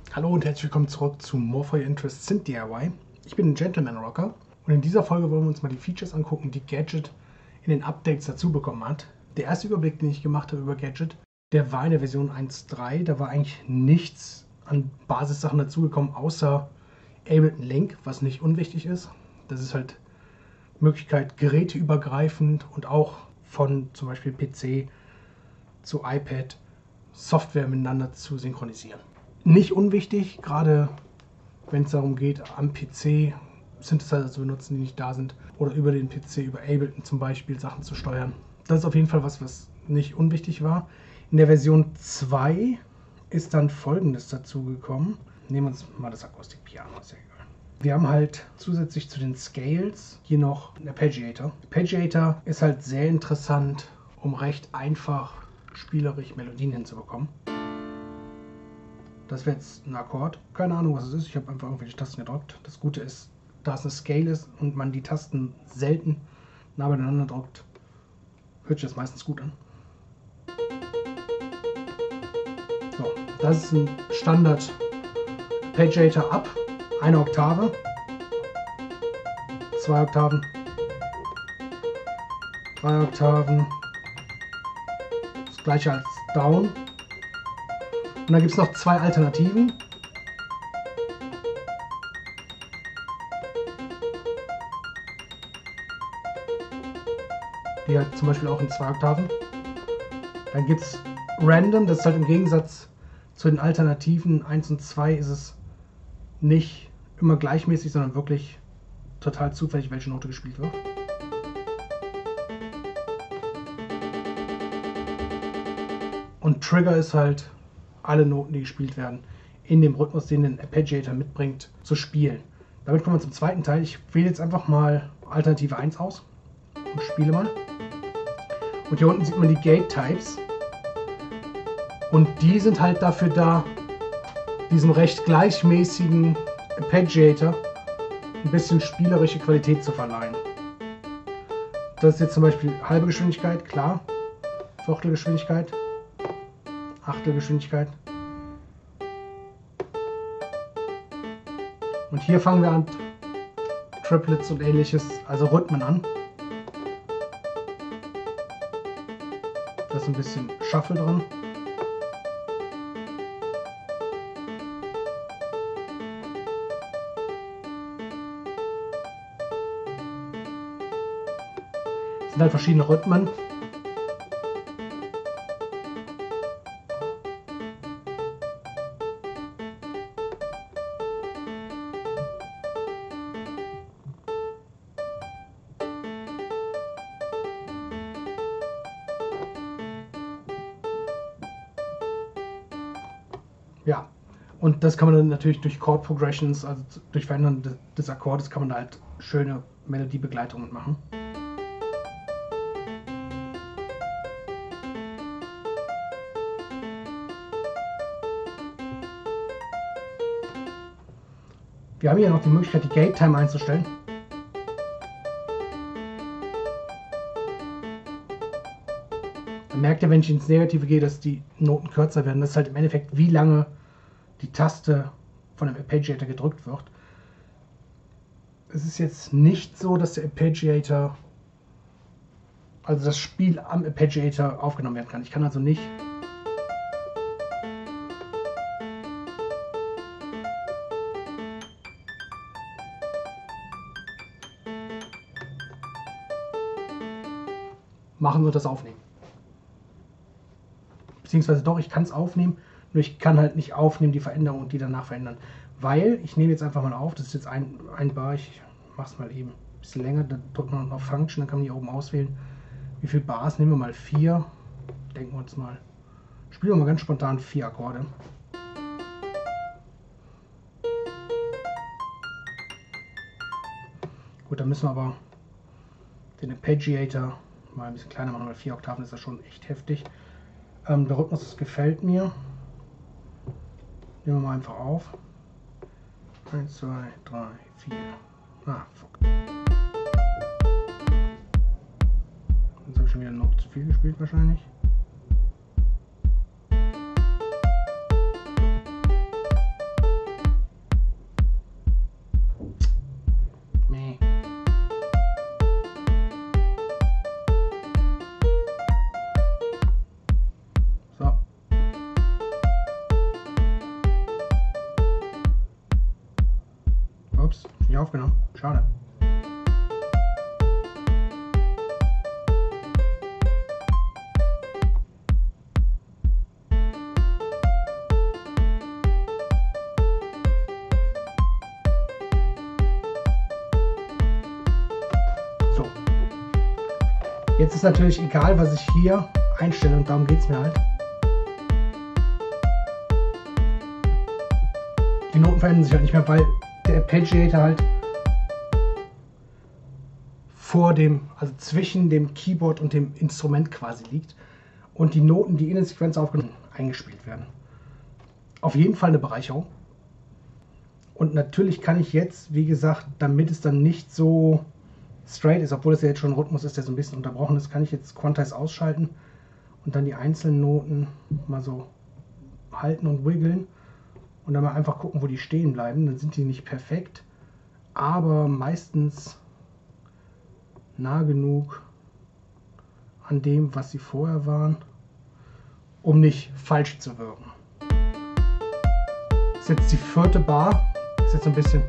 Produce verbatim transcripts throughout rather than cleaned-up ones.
Hallo und herzlich willkommen zurück zu More for Your Interest Synth D I Y. Ich bin ein Gentleman Rocker und in dieser Folge wollen wir uns mal die Features angucken, die Gadget in den Updates dazu bekommen hat. Der erste Überblick, den ich gemacht habe über Gadget, der war in der Version eins Punkt drei. Da war eigentlich nichts an Basissachen dazugekommen, außer Ableton Link, was nicht unwichtig ist. Das ist halt Möglichkeit, geräteübergreifend und auch von zum Beispiel P C zu iPad Software miteinander zu synchronisieren. Nicht unwichtig, gerade wenn es darum geht, am P C Synthesizer zu benutzen, die nicht da sind, oder über den P C, über Ableton zum Beispiel, Sachen zu steuern. Das ist auf jeden Fall was, was nicht unwichtig war. In der Version zwei ist dann Folgendes dazugekommen. Nehmen wir uns mal das Akustikpiano, ist ja egal. Wir haben halt zusätzlich zu den Scales hier noch einen Arpeggiator. Arpeggiator ist halt sehr interessant, um recht einfach spielerisch Melodien hinzubekommen. Das wäre jetzt ein Akkord. Keine Ahnung, was es ist. Ich habe einfach irgendwelche Tasten gedrückt. Das Gute ist, da es eine Scale ist und man die Tasten selten nah beieinander drückt, hört sich das meistens gut an. So, das ist ein Standard Arpeggiator ab. Eine Oktave. Zwei Oktaven. Drei Oktaven. Das gleiche als Down. Und dann gibt es noch zwei Alternativen. Die halt zum Beispiel auch in zwei Oktaven. Dann gibt es Random, das ist halt im Gegensatz zu den Alternativen eins und zwei ist es nicht immer gleichmäßig, sondern wirklich total zufällig, welche Note gespielt wird. Und Trigger ist halt alle Noten, die gespielt werden, in dem Rhythmus, den der Arpeggiator mitbringt, zu spielen. Damit kommen wir zum zweiten Teil. Ich wähle jetzt einfach mal Alternative eins aus und spiele mal. Und hier unten sieht man die Gate Types. Und die sind halt dafür da, diesem recht gleichmäßigen Arpeggiator ein bisschen spielerische Qualität zu verleihen. Das ist jetzt zum Beispiel halbe Geschwindigkeit, klar. Viertelgeschwindigkeit. Achtelgeschwindigkeit. Und hier fangen wir an, Triplets und ähnliches, also Rhythmen an. Da ist ein bisschen Shuffle drin. Es sind halt verschiedene Rhythmen. Ja, und das kann man dann natürlich durch Chord Progressions, also durch Verändern des Akkordes, kann man da halt schöne Melodiebegleitungen machen. Wir haben hier noch die Möglichkeit, die Gate Time einzustellen. Dann merkt ihr, wenn ich ins Negative gehe, dass die Noten kürzer werden. Das ist halt im Endeffekt, wie lange die Taste von dem Arpeggiator gedrückt wird. Es ist jetzt nicht so, dass der Arpeggiator, also das Spiel am Arpeggiator aufgenommen werden kann. Ich kann also nicht machen und das aufnehmen. Beziehungsweise doch, ich kann es aufnehmen, nur ich kann halt nicht aufnehmen die Veränderungen und die danach verändern. Weil, ich nehme jetzt einfach mal auf, das ist jetzt ein, ein Bar, ich mache es mal eben ein bisschen länger, dann drückt man auf Function, dann kann man hier oben auswählen, wie viele Bars, nehmen wir mal vier, denken wir uns mal, spielen wir mal ganz spontan vier Akkorde. Gut, dann müssen wir aber den Arpeggiator mal ein bisschen kleiner machen, weil vier Oktaven ist das schon echt heftig. Ähm, der Rhythmus, das gefällt mir. Nehmen wir mal einfach auf. eins, zwei, drei, vier. Ah, fuck. Jetzt habe ich schon wieder noch zu viel gespielt wahrscheinlich. nicht aufgenommen. Schade. So. Jetzt ist natürlich egal, was ich hier einstelle und darum geht es mir halt. Die Noten verändern sich halt nicht mehr, weil der Arpeggiator halt vor dem, also zwischen dem Keyboard und dem Instrument quasi liegt und die Noten, die in der Sequenz aufgenommen eingespielt werden. Auf jeden Fall eine Bereicherung. Und natürlich kann ich jetzt, wie gesagt, damit es dann nicht so straight ist, obwohl es ja jetzt schon ein Rhythmus ist, der so ein bisschen unterbrochen ist, kann ich jetzt Quantize ausschalten und dann die einzelnen Noten mal so halten und wiggeln. Und dann mal einfach gucken, wo die stehen bleiben. Dann sind die nicht perfekt, aber meistens nah genug an dem, was sie vorher waren, um nicht falsch zu wirken. Das ist jetzt die vierte Bar. Ist jetzt ein bisschen...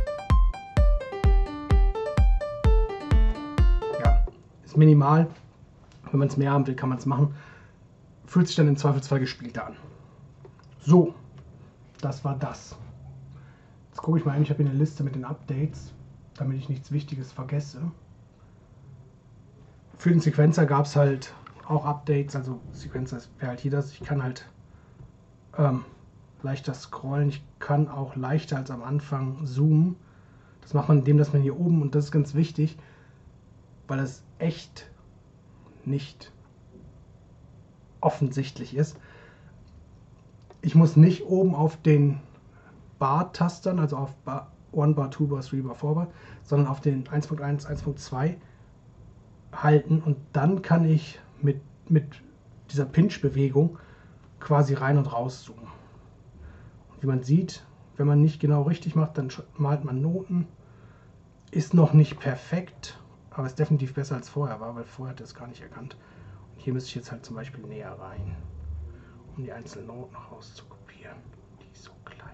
Ja, ist minimal. Wenn man es mehr haben will, kann man es machen. Fühlt sich dann im Zweifelsfall gespielter an. So. Das war das. Jetzt gucke ich mal, ich habe hier eine Liste mit den Updates, damit ich nichts Wichtiges vergesse. Für den Sequencer gab es halt auch Updates, also Sequencer wäre halt hier das. Ich kann halt ähm, leichter scrollen, ich kann auch leichter als am Anfang zoomen. Das macht man, indem dass man hier oben, und das ist ganz wichtig, weil das echt nicht offensichtlich ist. Ich muss nicht oben auf den Bar-Tastern, also auf Bar eins Bar, zwei Bar, drei Bar, vier Bar, sondern auf den eins Punkt eins, eins Punkt zwei halten und dann kann ich mit, mit dieser Pinch-Bewegung quasi rein und raus zoomen. Und wie man sieht, wenn man nicht genau richtig macht, dann malt man Noten. Ist noch nicht perfekt, aber ist definitiv besser als vorher war, weil vorher hat er es gar nicht erkannt. Und hier müsste ich jetzt halt zum Beispiel näher rein, um die einzelnen Noten rauszukopieren. Die ist so klein.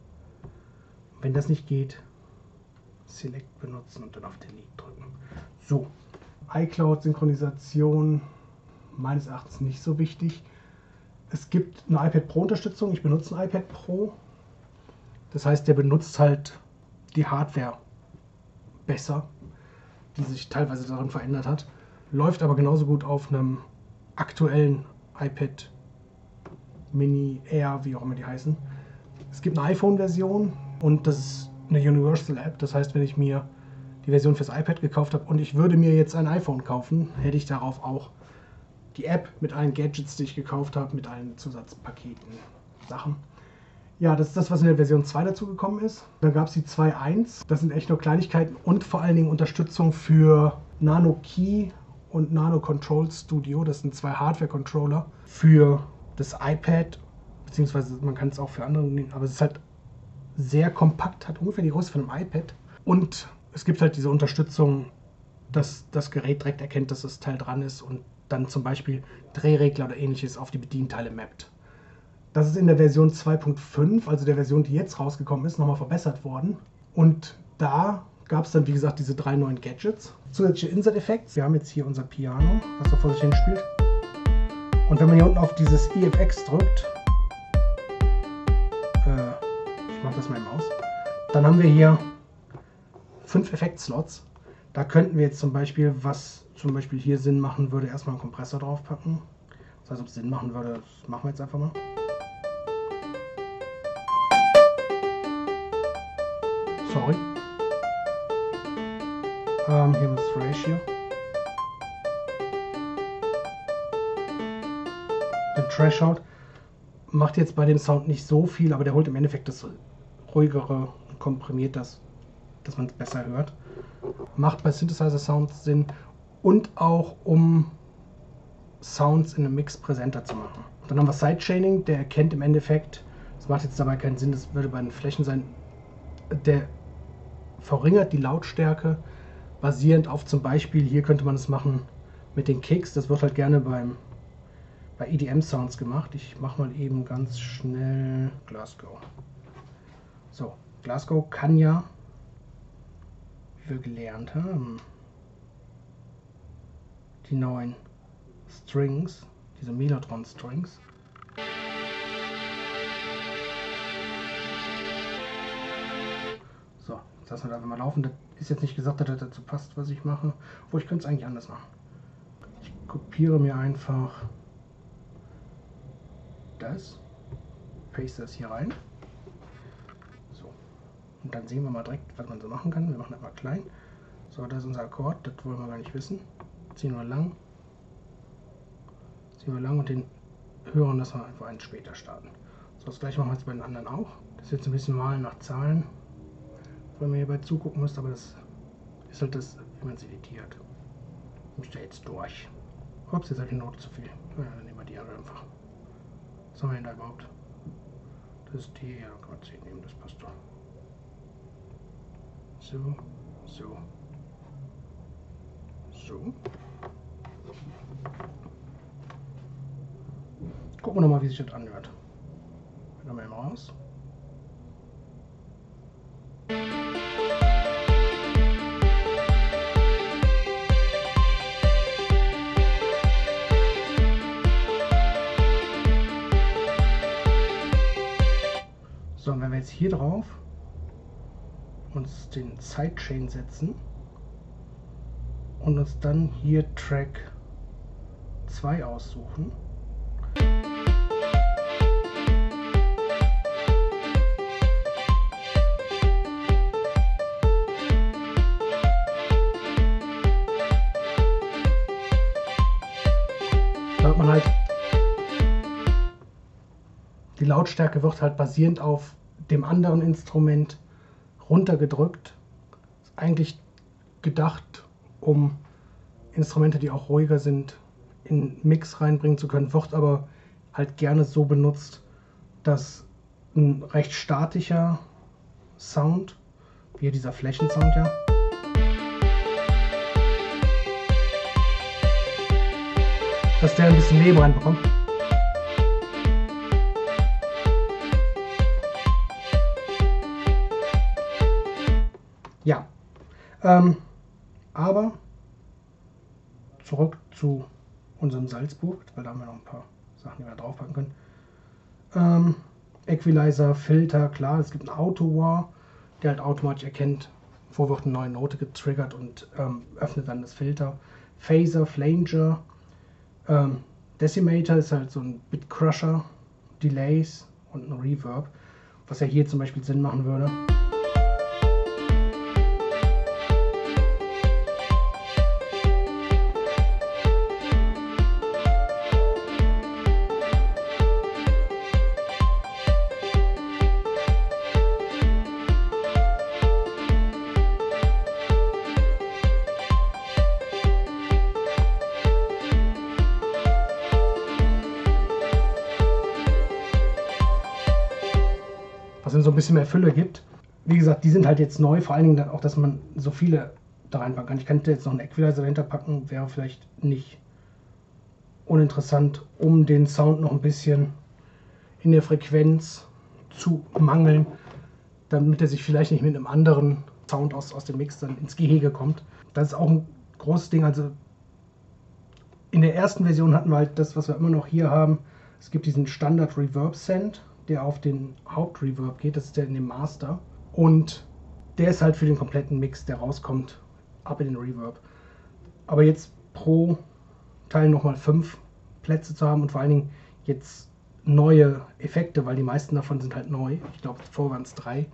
Und wenn das nicht geht, Select benutzen und dann auf Delete drücken. So, iCloud-Synchronisation meines Erachtens nicht so wichtig. Es gibt eine iPad Pro-Unterstützung. Ich benutze ein iPad Pro. Das heißt, der benutzt halt die Hardware besser, die sich teilweise darin verändert hat. Läuft aber genauso gut auf einem aktuellen iPad Mini, Air, wie auch immer die heißen. Es gibt eine iPhone-Version und das ist eine Universal App. Das heißt, wenn ich mir die Version fürs iPad gekauft habe und ich würde mir jetzt ein iPhone kaufen, hätte ich darauf auch die App mit allen Gadgets, die ich gekauft habe, mit allen Zusatzpaketen, Sachen. Ja, das ist das, was in der Version zwei dazu gekommen ist. Da gab es die zwei Punkt eins. Das sind echt nur Kleinigkeiten und vor allen Dingen Unterstützung für Nano Key und Nano Control Studio. Das sind zwei Hardware-Controller für das iPad, beziehungsweise man kann es auch für andere nehmen, aber es ist halt sehr kompakt, hat ungefähr die Größe von einem iPad. Und es gibt halt diese Unterstützung, dass das Gerät direkt erkennt, dass das Teil dran ist und dann zum Beispiel Drehregler oder ähnliches auf die Bedienteile mappt. Das ist in der Version zwei Punkt fünf, also der Version, die jetzt rausgekommen ist, nochmal verbessert worden. Und da gab es dann, wie gesagt, diese drei neuen Gadgets. Zusätzliche Insert-Effekte. Wir haben jetzt hier unser Piano, was da vor sich hin spielt. Und wenn man hier unten auf dieses E F X drückt, äh, ich mache das mal aus, dann haben wir hier fünf Effektslots. Da könnten wir jetzt zum Beispiel, was zum Beispiel hier Sinn machen würde, erstmal einen Kompressor draufpacken. Das heißt, ob es Sinn machen würde, das machen wir jetzt einfach mal. Sorry. Ähm, hier ist das Ratio. Der Threshold macht jetzt bei dem Sound nicht so viel, aber der holt im Endeffekt das ruhigere und komprimiert das, dass man es besser hört. Macht bei Synthesizer-Sounds Sinn und auch um Sounds in einem Mix präsenter zu machen. Dann haben wir Sidechaining, der erkennt im Endeffekt, das macht jetzt dabei keinen Sinn, das würde bei den Flächen sein, der verringert die Lautstärke basierend auf zum Beispiel, hier könnte man es machen mit den Kicks, das wird halt gerne beim, bei E D M-Sounds gemacht. Ich mache mal eben ganz schnell Glasgow. So, Glasgow kann ja wie wir gelernt haben. Die neuen Strings, diese Mellotron Strings. So, jetzt lassen wir da einfach mal laufen. Das ist jetzt nicht gesagt, dass das dazu passt, was ich mache. Wo ich könnte es eigentlich anders machen. Ich kopiere mir einfach das, paste das hier rein. So, und dann sehen wir mal direkt, was man so machen kann. Wir machen das mal klein. So, das ist unser Akkord, das wollen wir gar nicht wissen. Ziehen wir lang. Ziehen wir lang und den höheren lassen wir einfach einen später starten. So, das gleiche machen wir jetzt bei den anderen auch. Das ist jetzt ein bisschen malen nach Zahlen, weil ihr hierbei zugucken müsst, aber das ist halt das, wie man es editiert. Müsst ihr jetzt durch. Ups, jetzt habe ich die Note zu viel. Na ja, dann nehmen wir die andere einfach. Was haben wir denn da überhaupt? Das ist die, ja, dann kann man zehn nehmen, das passt doch. So, so, so. Gucken wir nochmal, wie sich das anhört. Dann mal raus. So, und wenn wir jetzt hier drauf uns den Sidechain setzen und uns dann hier Track zwei aussuchen, da hat man halt, die Lautstärke wird halt basierend auf dem anderen Instrument runtergedrückt. Ist eigentlich gedacht, um Instrumente, die auch ruhiger sind, in Mix reinbringen zu können, wird aber halt gerne so benutzt, dass ein recht statischer Sound, wie dieser Flächensound ja, dass der ein bisschen Leben reinbekommt. Ja, ähm, aber zurück zu unserem Salzburg, weil da haben wir noch ein paar Sachen, die wir draufpacken können. Ähm, Equalizer, Filter, klar, es gibt einen Auto-War, der halt automatisch erkennt, wo wird eine neue Note getriggert und ähm, öffnet dann das Filter. Phaser, Flanger, ähm, Decimator ist halt so ein Bit-Crusher, Delays und ein Reverb, was ja hier zum Beispiel Sinn machen würde. Was ihnen so ein bisschen mehr Fülle gibt. Wie gesagt, die sind halt jetzt neu, vor allen Dingen auch, dass man so viele da reinpacken kann. Ich könnte jetzt noch einen Equalizer dahinter packen, wäre vielleicht nicht uninteressant, um den Sound noch ein bisschen in der Frequenz zu mangeln, damit er sich vielleicht nicht mit einem anderen Sound aus, aus dem Mix dann ins Gehege kommt. Das ist auch ein großes Ding. Also in der ersten Version hatten wir halt das, was wir immer noch hier haben. Es gibt diesen Standard Reverb Send, der auf den Hauptreverb geht, das ist der in dem Master. Und der ist halt für den kompletten Mix, der rauskommt, ab in den Reverb. Aber jetzt pro Teil nochmal fünf Plätze zu haben und vor allen Dingen jetzt neue Effekte, weil die meisten davon sind halt neu. Ich glaube, vorher waren es drei.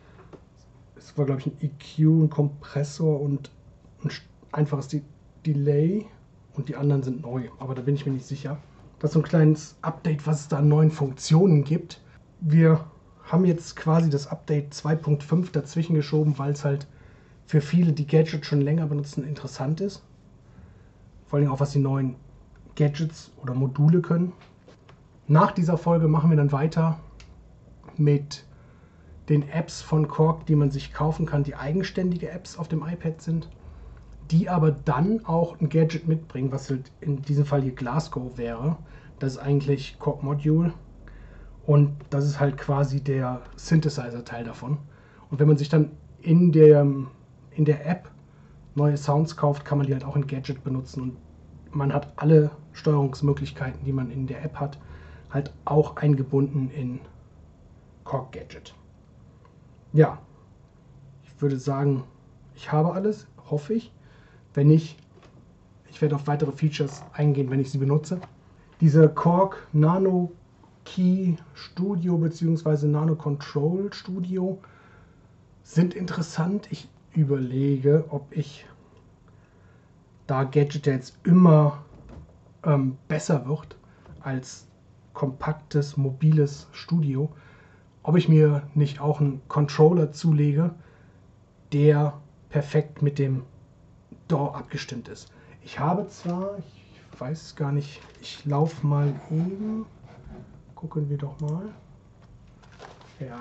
Es war, glaube ich, ein E Q, ein Kompressor und ein einfaches De Delay und die anderen sind neu, aber da bin ich mir nicht sicher. Das ist so ein kleines Update, was es da an neuen Funktionen gibt. Wir haben jetzt quasi das Update zwei Punkt fünf dazwischen geschoben, weil es halt für viele, die Gadgets schon länger benutzen, interessant ist. Vor allem auch, was die neuen Gadgets oder Module können. Nach dieser Folge machen wir dann weiter mit den Apps von Korg, die man sich kaufen kann, die eigenständige Apps auf dem iPad sind, die aber dann auch ein Gadget mitbringen, was halt in diesem Fall hier Glasgow wäre. Das ist eigentlich Korg Module. Und das ist halt quasi der Synthesizer-Teil davon. Und wenn man sich dann in dem in der App neue Sounds kauft, kann man die halt auch in Gadget benutzen. Und man hat alle Steuerungsmöglichkeiten, die man in der App hat, halt auch eingebunden in Korg Gadget. Ja, ich würde sagen, ich habe alles, hoffe ich. Wenn nicht, ich werde auf weitere Features eingehen, wenn ich sie benutze. Diese Korg Nano Key Studio bzw. Nano Control Studio sind interessant. Ich überlege, ob ich, da Gadget jetzt immer ähm, besser wird als kompaktes, mobiles Studio, ob ich mir nicht auch einen Controller zulege, der perfekt mit dem D A W abgestimmt ist. Ich habe zwar, ich weiß gar nicht, ich laufe mal eben, gucken wir doch mal. Ja.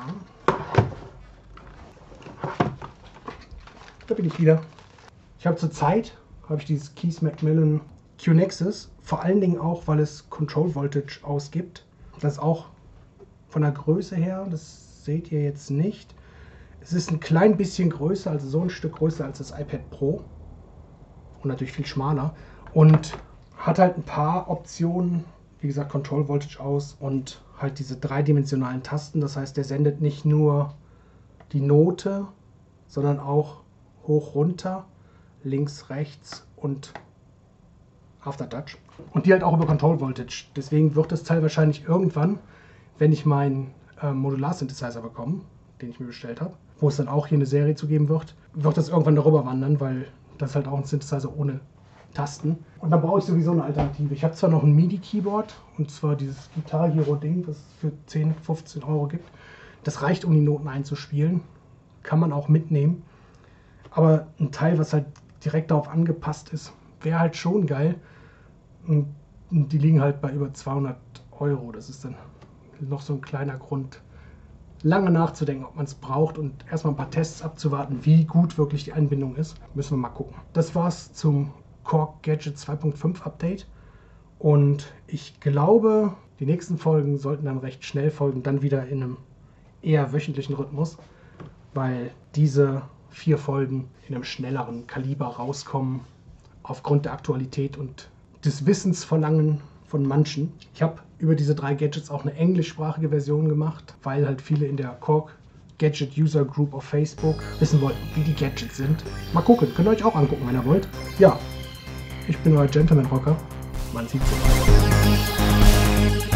Da bin ich wieder. Ich habe zurzeit, habe ich dieses Keys Macmillan Q-Nexus, vor allen Dingen auch, weil es Control Voltage ausgibt. Das ist auch von der Größe her, das seht ihr jetzt nicht. Es ist ein klein bisschen größer, also so ein Stück größer als das iPad Pro. Und natürlich viel schmaler. Und hat halt ein paar Optionen, wie gesagt, Control Voltage aus und halt diese dreidimensionalen Tasten. Das heißt, der sendet nicht nur die Note, sondern auch hoch, runter, links, rechts und Aftertouch. Und die halt auch über Control Voltage. Deswegen wird das Teil wahrscheinlich irgendwann, wenn ich meinen äh, Modular-Synthesizer bekomme, den ich mir bestellt habe, wo es dann auch hier eine Serie zu geben wird, wird das irgendwann darüber wandern, weil das ist halt auch ein Synthesizer ohne Tasten. Und dann brauche ich sowieso eine Alternative. Ich habe zwar noch ein MIDI-Keyboard, und zwar dieses Guitar Hero-Ding, was es für zehn, fünfzehn Euro gibt. Das reicht, um die Noten einzuspielen. Kann man auch mitnehmen. Aber ein Teil, was halt direkt darauf angepasst ist, wäre halt schon geil. Und die liegen halt bei über zweihundert Euro. Das ist dann noch so ein kleiner Grund, lange nachzudenken, ob man es braucht und erstmal ein paar Tests abzuwarten, wie gut wirklich die Anbindung ist. Müssen wir mal gucken. Das war's zum Korg Gadget zwei Punkt fünf Update. Und ich glaube, die nächsten Folgen sollten dann recht schnell folgen, dann wieder in einem eher wöchentlichen Rhythmus, weil diese vier Folgen in einem schnelleren Kaliber rauskommen, aufgrund der Aktualität und des Wissensverlangen von manchen. Ich habe über diese drei Gadgets auch eine englischsprachige Version gemacht, weil halt viele in der Korg Gadget User Group auf Facebook wissen wollten, wie die Gadgets sind. Mal gucken, könnt ihr euch auch angucken, wenn ihr wollt. Ja, ich bin euer Gentleman Rocker. Man sieht sich.